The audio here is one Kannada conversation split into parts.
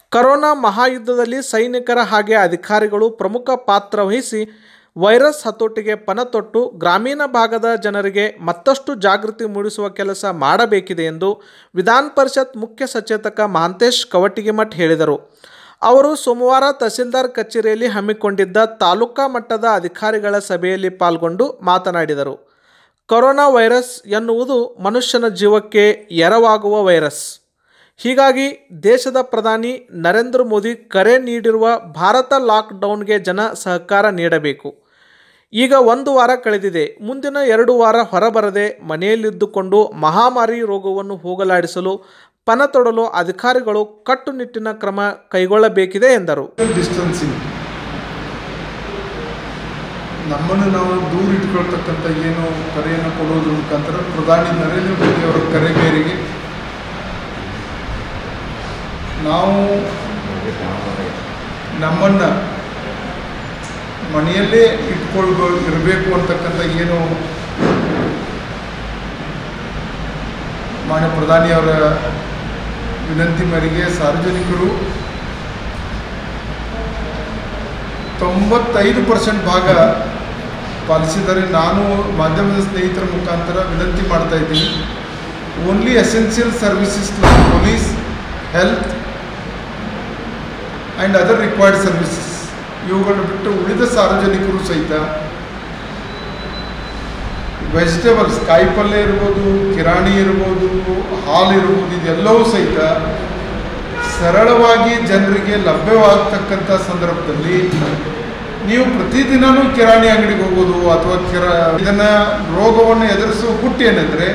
ಕರೋನಾ ಮಹಾಯುದ್ಧದಲ್ಲಿ ಸೈನಿಕರ ಹಾಗೆ ಅಧಿಕಾರಿಗಳು ಪ್ರಮುಖ ಪಾತ್ರ ವಹಿಸಿ ವೈರಸ್ ಹತೋಟಿಗೆ ಪಣತೊಟ್ಟು ಗ್ರಾಮೀಣ ಭಾಗದ ಜನರಿಗೆ ಮತ್ತಷ್ಟು ಜಾಗೃತಿ ಮೂಡಿಸುವ ಕೆಲಸ ಮಾಡಬೇಕಿದೆ ಎಂದು ವಿಧಾನ ಪರಿಷತ್ ಮುಖ್ಯ ಸಚೇತಕ ಮಹಾಂತೇಶ್ ಕವಟಿಗಿಮಠ್ ಹೇಳಿದರು. ಅವರು ಸೋಮವಾರ ತಹಸೀಲ್ದಾರ್ ಕಚೇರಿಯಲ್ಲಿ ಹಮ್ಮಿಕೊಂಡಿದ್ದ ತಾಲೂಕಾ ಮಟ್ಟದ ಅಧಿಕಾರಿಗಳ ಸಭೆಯಲ್ಲಿ ಪಾಲ್ಗೊಂಡು ಮಾತನಾಡಿದರು. ಕೊರೋನಾ ವೈರಸ್ ಎನ್ನುವುದು ಮನುಷ್ಯನ ಜೀವಕ್ಕೆ ಎರವಾಗುವ ವೈರಸ್. ಹೀಗಾಗಿ ದೇಶದ ಪ್ರಧಾನಿ ನರೇಂದ್ರ ಮೋದಿ ಕರೆ ನೀಡಿರುವ ಭಾರತ ಲಾಕ್ಡೌನ್ಗೆ ಜನ ಸಹಕಾರ ನೀಡಬೇಕು. ಈಗ 1 ವಾರ ಕಳೆದಿದೆ. ಮುಂದಿನ 2 ವಾರ ಹೊರಬರದೆ ಮನೆಯಲ್ಲಿದ್ದುಕೊಂಡು ಮಹಾಮಾರಿ ರೋಗವನ್ನು ಹೋಗಲಾಡಿಸಲು ಪಣತೊಡಲು ಅಧಿಕಾರಿಗಳು ಕಟ್ಟುನಿಟ್ಟಿನ ಕ್ರಮ ಕೈಗೊಳ್ಳಬೇಕಿದೆ ಎಂದರು. ಡಿಸ್ಟೆನ್ಸಿಂಗ್ ನಮ್ಮನ್ನು ನಾವು ದೂರ ಇಟ್ಕೊಳ್ತಕ್ಕಂಥ ಏನು ಕರೆಯನ್ನು ಕೊಡೋದ್ರ ಮುಖಾಂತರ ಪ್ರಧಾನಿ ನರೇಂದ್ರ ಮೋದಿ ಅವರ ಕರೆ ಮೇರೆಗೆ ನಾವು ನಮ್ಮನ್ನು ಮನೆಯಲ್ಲೇ ಇರಬೇಕು ಅಂತಕ್ಕಂಥ ಏನು ಮಾನ್ಯ ಪ್ರಧಾನಿಯವರ ವಿನಂತಿ ಮೇರೆಗೆ ಸಾರ್ವಜನಿಕರು 95% ಭಾಗ ಪಾಲಿಸಿದ್ದಾರೆ. ನಾನು ಮಾಧ್ಯಮದ ಸ್ನೇಹಿತರ ಮುಖಾಂತರ ವಿನಂತಿ ಮಾಡ್ತಾ ಇದ್ದೀನಿ. Only essential services like police, health and other required services ಇವುಗಳನ್ನು ಬಿಟ್ಟು ಉಳಿದ ಸಾರ್ವಜನಿಕರು ಸಹಿತ ವೆಜಿಟೇಬಲ್ಸ್, ಕಾಯಿಪಲ್ಯ ಇರ್ಬೋದು, ಕಿರಾಣಿ ಇರ್ಬೋದು, ಹಾಲು ಇರ್ಬೋದು, ಇದೆಲ್ಲವೂ ಸಹಿತ ಸರಳವಾಗಿ ಜನರಿಗೆ ಲಭ್ಯವಾಗತಕ್ಕಂಥ ಸಂದರ್ಭದಲ್ಲಿ ನೀವು ಪ್ರತಿದಿನವೂ ಕಿರಾಣಿ ಅಂಗಡಿಗೆ ಹೋಗೋದು ಅಥವಾ ಇದನ್ನು ರೋಗವನ್ನು ಎದುರಿಸುವ ಗುಟ್ಟು ಏನೆಂದರೆ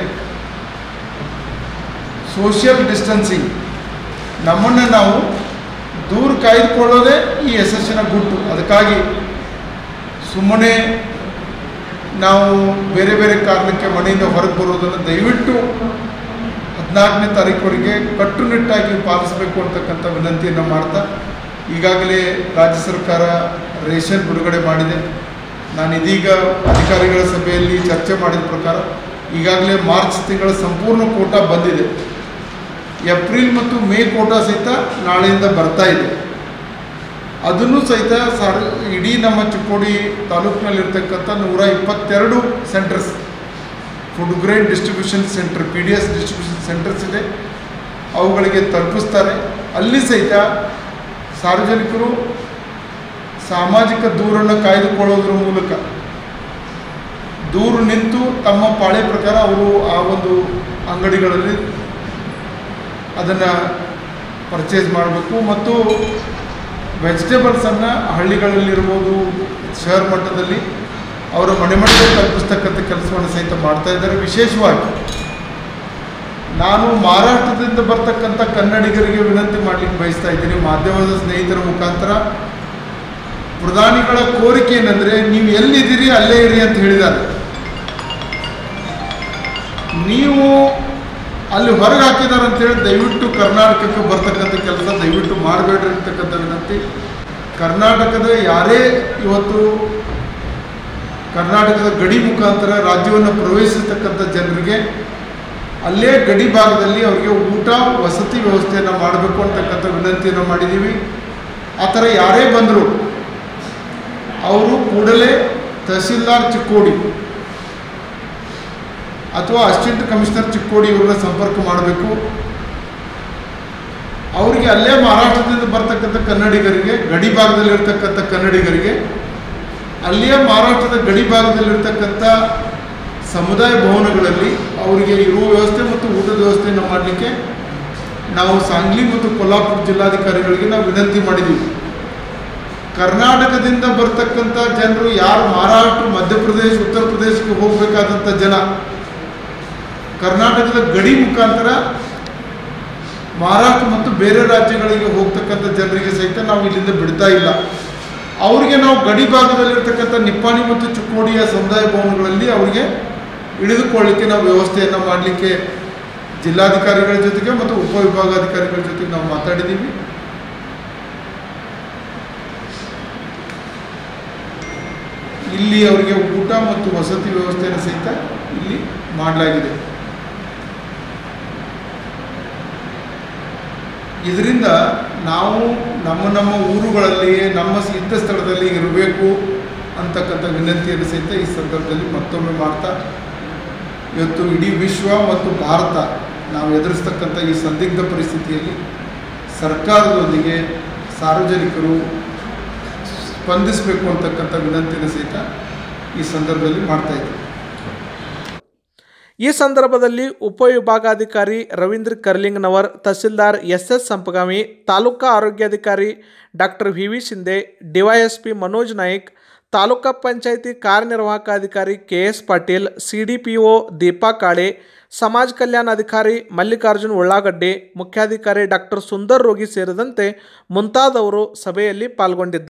ಸೋಷಿಯಲ್ ಡಿಸ್ಟೆನ್ಸಿಂಗ್. ನಮ್ಮನ್ನು ನಾವು ದೂರ ಕಾಯ್ದುಕೊಳ್ಳೋದೇ ಈ ಯಶಸ್ಸಿನ ಗುಟ್ಟು. ಅದಕ್ಕಾಗಿ ಸುಮ್ಮನೆ ನಾವು ಬೇರೆ ಬೇರೆ ಕಾರಣಕ್ಕೆ ಮನೆಯಿಂದ ಹೊರಗೆ ಬರೋದನ್ನು ದಯವಿಟ್ಟು 14ನೇ ತಾರೀಕುವರೆಗೆ ಕಟ್ಟುನಿಟ್ಟಾಗಿ ಪಾಲಿಸಬೇಕು ಅಂತಕ್ಕಂಥ ವಿನಂತಿಯನ್ನು ಮಾಡ್ತಾ, ಈಗಾಗಲೇ ರಾಜ್ಯ ಸರ್ಕಾರ ರೇಷನ್ ಬಿಡುಗಡೆ ಮಾಡಿದೆ. ನಾನು ಇದೀಗ ಅಧಿಕಾರಿಗಳ ಸಭೆಯಲ್ಲಿ ಚರ್ಚೆ ಮಾಡಿದ ಪ್ರಕಾರ ಈಗಾಗಲೇ ಮಾರ್ಚ್ ತಿಂಗಳ ಸಂಪೂರ್ಣ ಕೋಟಾ ಬಂದಿದೆ. ಏಪ್ರಿಲ್ ಮತ್ತು ಮೇ ಕೋಟಾ ಸಹಿತ ನಾಳೆಯಿಂದ ಬರ್ತಾ ಇದೆ. ಅದನ್ನು ಸಹಿತ ಇಡೀ ನಮ್ಮ ಚಿಕ್ಕೋಡಿ ತಾಲೂಕಿನಲ್ಲಿರ್ತಕ್ಕಂಥ 122 centres, food grain distribution centre, PDS distribution centres ಇದೆ, ಅವುಗಳಿಗೆ ತಲುಪಿಸ್ತಾರೆ. ಅಲ್ಲಿ ಸಹಿತ ಸಾರ್ವಜನಿಕರು ಸಾಮಾಜಿಕ ದೂರನ್ನು ಕಾಯ್ದುಕೊಳ್ಳೋದ್ರ ಮೂಲಕ ದೂರ ನಿಂತು ತಮ್ಮ ಪಾಳೆ ಪ್ರಕಾರ ಅವರು ಆ ಒಂದು ಅಂಗಡಿಗಳಲ್ಲಿ ಅದನ್ನು ಪರ್ಚೇಸ್ ಮಾಡಬೇಕು. ಮತ್ತು ವೆಜಿಟೇಬಲ್ಸನ್ನು ಹಳ್ಳಿಗಳಲ್ಲಿರ್ಬೋದು, ಶಹರ ಮಟ್ಟದಲ್ಲಿ ಅವರ ಮನೆ ಮನೆಗೆ ತಲುಪಿಸ್ತಕ್ಕಂಥ ಕೆಲಸವನ್ನು ಸಹಿತ ಮಾಡ್ತಾ ಇದ್ದಾರೆ. ವಿಶೇಷವಾಗಿ ನಾನು ಮಹಾರಾಷ್ಟ್ರದಿಂದ ಬರ್ತಕ್ಕಂಥ ಕನ್ನಡಿಗರಿಗೆ ವಿನಂತಿ ಮಾಡಲಿಕ್ಕೆ ಬಯಸ್ತಾ ಇದ್ದೀನಿ ಮಾಧ್ಯಮದ ಸ್ನೇಹಿತರ ಮುಖಾಂತರ. ಪ್ರಧಾನಿಗಳ ಕೋರಿಕೆ ಏನಂದರೆ, ನೀವು ಎಲ್ಲಿದ್ದೀರಿ ಅಲ್ಲೇ ಇರಿ ಅಂತ ಹೇಳಿದ್ದಾರೆ. ನೀವು ಅಲ್ಲಿ ಹೊರಗೆ ಹಾಕಿದ್ದಾರೆ ಅಂತೇಳಿ ದಯವಿಟ್ಟು ಕರ್ನಾಟಕಕ್ಕೆ ಬರ್ತಕ್ಕಂಥ ಕೆಲಸ ದಯವಿಟ್ಟು ಮಾಡಬೇಡ್ರಿ ಅಂತಕ್ಕಂಥ ವಿನಂತಿ. ಕರ್ನಾಟಕದ ಯಾರೇ ಇವತ್ತು ಕರ್ನಾಟಕದ ಗಡಿ ಮುಖಾಂತರ ರಾಜ್ಯವನ್ನು ಪ್ರವೇಶಿಸತಕ್ಕಂಥ ಜನರಿಗೆ ಅಲ್ಲೇ ಗಡಿ ಭಾಗದಲ್ಲಿ ಅವರಿಗೆ ಊಟ ವಸತಿ ವ್ಯವಸ್ಥೆಯನ್ನು ಮಾಡಬೇಕು ಅಂತಕ್ಕಂಥ ವಿನಂತಿಯನ್ನು ಮಾಡಿದ್ದೀವಿ. ಆ ಥರ ಯಾರೇ ಬಂದರೂ ಅವರು ಕೂಡಲೇ ತಹಸೀಲ್ದಾರ್ ಚಿಕ್ಕೋಡಿ ಅಥವಾ ಅಸಿಸ್ಟೆಂಟ್ ಕಮಿಷನರ್ ಚಿಕ್ಕೋಡಿ ಇವ್ರನ್ನ ಸಂಪರ್ಕ ಮಾಡಬೇಕು. ಅವರಿಗೆ ಅಲ್ಲೇ ಮಹಾರಾಷ್ಟ್ರದಿಂದ ಬರ್ತಕ್ಕಂಥ ಕನ್ನಡಿಗರಿಗೆ, ಗಡಿ ಭಾಗದಲ್ಲಿರ್ತಕ್ಕಂಥ ಕನ್ನಡಿಗರಿಗೆ ಅಲ್ಲಿಯೇ ಮಹಾರಾಷ್ಟ್ರದ ಗಡಿ ಭಾಗದಲ್ಲಿರ್ತಕ್ಕಂಥ ಸಮುದಾಯ ಭವನಗಳಲ್ಲಿ ಅವರಿಗೆ ಇರುವ ವ್ಯವಸ್ಥೆ ಮತ್ತು ಊಟದ ವ್ಯವಸ್ಥೆಯನ್ನು ಮಾಡಲಿಕ್ಕೆ ನಾವು ಸಾಂಗ್ಲಿ ಮತ್ತು ಕೊಲ್ಹಾಪುರ ಜಿಲ್ಲಾಧಿಕಾರಿಗಳಿಗೆ ನಾವು ವಿನಂತಿ ಮಾಡಿದ್ದೀವಿ. ಕರ್ನಾಟಕದಿಂದ ಬರ್ತಕ್ಕಂಥ ಜನರು ಯಾರು ಮಹಾರಾಷ್ಟ್ರ, ಮಧ್ಯಪ್ರದೇಶ, ಉತ್ತರ ಪ್ರದೇಶಕ್ಕೆ ಹೋಗಬೇಕಾದಂಥ ಜನ ಕರ್ನಾಟಕದ ಗಡಿ ಮುಖಾಂತರ ಮಹಾರಾಷ್ಟ್ರ ಮತ್ತು ಬೇರೆ ರಾಜ್ಯಗಳಿಗೆ ಹೋಗ್ತಕ್ಕಂಥ ಜನರಿಗೆ ಸಹಿತ ನಾವು ಇಲ್ಲಿಂದ ಬಿಡ್ತಾ ಇಲ್ಲ. ಅವರಿಗೆ ನಾವು ಗಡಿ ಭಾಗದಲ್ಲಿರ್ತಕ್ಕಂಥ ನಿಪ್ಪಾಣಿ ಮತ್ತು ಚಿಕ್ಕೋಡಿಯ ಸಮುದಾಯ ಭವನಗಳಲ್ಲಿ ಅವರಿಗೆ ಇಳಿದುಕೊಳ್ಳಲಿಕ್ಕೆ ನಾವು ವ್ಯವಸ್ಥೆಯನ್ನು ಮಾಡಲಿಕ್ಕೆ ಜಿಲ್ಲಾಧಿಕಾರಿಗಳ ಜೊತೆಗೆ ಮತ್ತು ಉಪವಿಭಾಗಾಧಿಕಾರಿಗಳ ಜೊತೆಗೆ ನಾವು ಮಾತಾಡಿದ್ದೀವಿ. ಇಲ್ಲಿ ಅವರಿಗೆ ಊಟ ಮತ್ತು ವಸತಿ ವ್ಯವಸ್ಥೆಯನ್ನು ಸಹಿತ ಇಲ್ಲಿ ಮಾಡಲಾಗಿದೆ. ಇದರಿಂದ ನಾವು ನಮ್ಮ ಊರುಗಳಲ್ಲಿ ನಮ್ಮ ಇದ್ದ ಸ್ಥಳದಲ್ಲಿ ಇರಬೇಕು ಅಂತಕ್ಕಂಥ ವಿನಂತಿಯನ್ನು ಸಹಿತ ಈ ಸಂದರ್ಭದಲ್ಲಿ ಮತ್ತೊಮ್ಮೆ ಮಾಡ್ತಾ, ಇವತ್ತು ಇಡೀ ವಿಶ್ವ ಮತ್ತು ಭಾರತ ನಾವು ಎದುರಿಸ್ತಕ್ಕಂಥ ಈ ಸಂದಿಗ್ಧ ಪರಿಸ್ಥಿತಿಯಲ್ಲಿ ಸರ್ಕಾರದೊಂದಿಗೆ ಸಾರ್ವಜನಿಕರು ಸ್ಪಂದಿಸಬೇಕು ಅಂತಕ್ಕಂಥ ವಿನಂತಿಯನ್ನು ಸಹಿತ ಈ ಸಂದರ್ಭದಲ್ಲಿ ಮಾಡ್ತಾ ಇದ್ದೀವಿ. ಈ ಸಂದರ್ಭದಲ್ಲಿ ಉಪವಿಭಾಗಾಧಿಕಾರಿ ರವೀಂದ್ರ ಕರ್ಲಿಂಗ್ನವರ್, ತಹಸೀಲ್ದಾರ್ ಎಸ್ ಸಂಪಗಾಮಿ, ತಾಲೂಕಾ ಆರೋಗ್ಯಾಧಿಕಾರಿ doctor V Shinde, DYSP Manoj Naik, ತಾಲೂಕಾ ಪಂಚಾಯಿತಿ ಕಾರ್ಯನಿರ್ವಾಹಕ ಅಧಿಕಾರಿ KS ಪಾಟೀಲ್, CDPO ದೀಪಾ ಕಾಳೆ, ಸಮಾಜ ಕಲ್ಯಾಣಾಧಿಕಾರಿ ಮಲ್ಲಿಕಾರ್ಜುನ್ ಉಳ್ಳಾಗಡ್ಡೆ, ಮುಖ್ಯಾಧಿಕಾರಿ ಡಾಕ್ಟರ್ ಸುಂದರ್ ರೋಗಿ ಸೇರಿದಂತೆ ಮುಂತಾದವರು ಸಭೆಯಲ್ಲಿ ಪಾಲ್ಗೊಂಡಿದ್ದರು.